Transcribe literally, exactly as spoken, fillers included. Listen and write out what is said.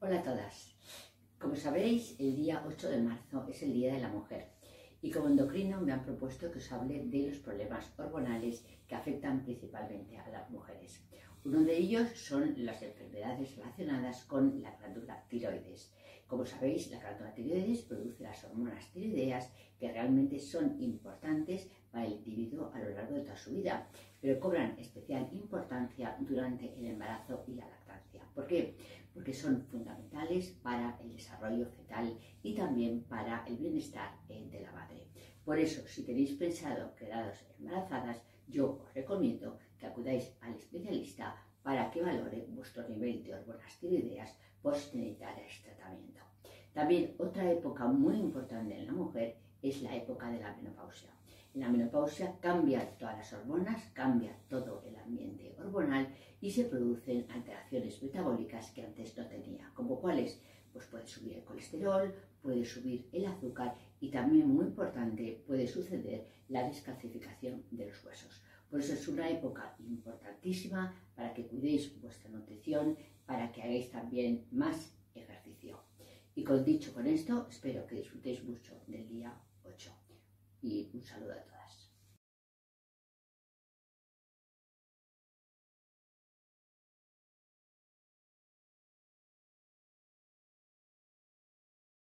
Hola a todas. Como sabéis, el día ocho de marzo es el Día de la Mujer y como endocrino me han propuesto que os hable de los problemas hormonales que afectan principalmente a las mujeres. Uno de ellos son las enfermedades relacionadas con la glándula tiroides. Como sabéis, la glándula tiroides produce las hormonas tiroideas que realmente son importantes para el individuo a lo largo de toda su vida, pero cobran especial importancia durante el embarazo y la lactancia. ¿Por qué? Porque son fundamentales para el desarrollo fetal y también para el bienestar de la madre. Por eso, si tenéis pensado quedaros embarazadas, yo os recomiendo que acudáis al especialista para que valore vuestro nivel de hormonas tiroideas por si necesitáis tratamiento. También otra época muy importante en la mujer es la época de la menopausia. En la menopausia cambian todas las hormonas, cambia todo el ambiente hormonal y se producen alteraciones metabólicas que antes no tenía, como cuáles, pues puede subir el colesterol, puede subir el azúcar y también, muy importante, puede suceder la descalcificación de los huesos. Por eso es una época importantísima para que cuidéis vuestra nutrición, para que hagáis también más ejercicio. Y con dicho con esto, espero que disfrutéis mucho del día ocho. Y un saludo a todos.